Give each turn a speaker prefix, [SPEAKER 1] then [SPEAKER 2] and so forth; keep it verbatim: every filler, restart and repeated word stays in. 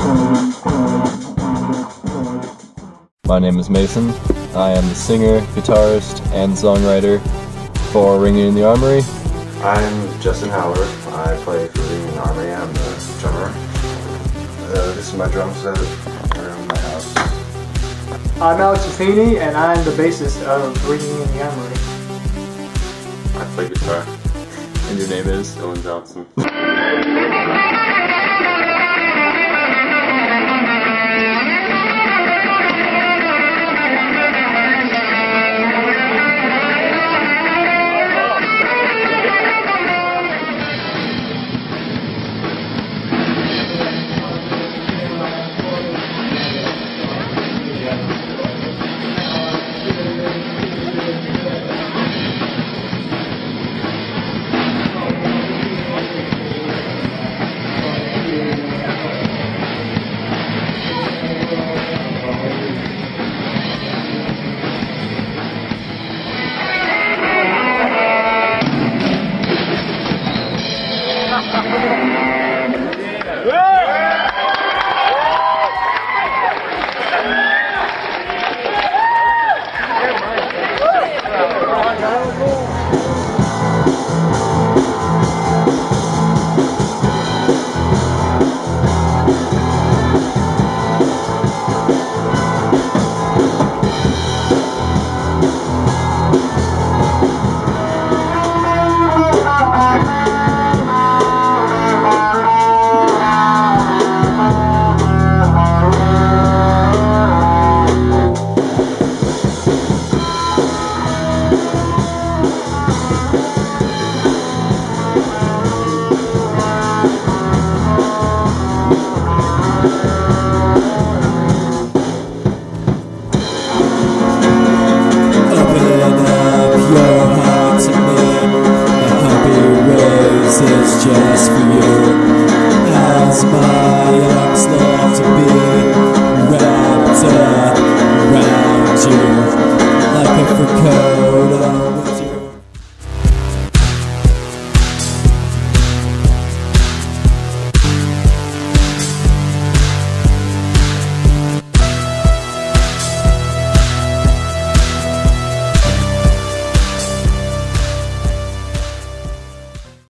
[SPEAKER 1] My name is Mason. I am the singer, guitarist, and songwriter for Ringing in the Armory.
[SPEAKER 2] I'm Justin Howard. I play for Ringing in the Armory. I'm the drummer. Uh, this is my drum set around my house.
[SPEAKER 3] I'm Alex Affini, and I'm the bassist of Ringing in the Armory.
[SPEAKER 4] I play guitar.
[SPEAKER 1] And your name is?
[SPEAKER 4] Dylan Johnson.